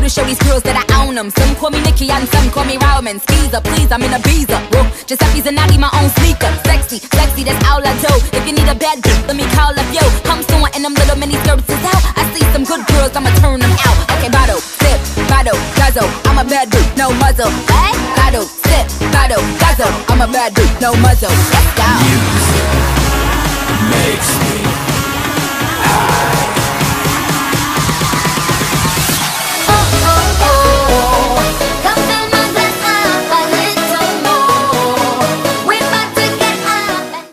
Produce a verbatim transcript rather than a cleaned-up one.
to show these girls that I own them. Some call me Nicki and some call me Rowman. Skeezer, please, I'm in a Beezer. Whoa, Giuseppe's and Nagi, my own sneaker. Sexy, sexy, that's all I do. If you need a bad bitch, let me call up yo. Come soon and them little mini skirts is out. I see some good girls, I'ma turn them out. Okay, bottle, sip, bottle, guzzle. I'm a bad bitch, no muzzle. What? Bottle, sip, bottle, guzzle. I'm a bad bitch, no muzzle. Let's go. Music makes me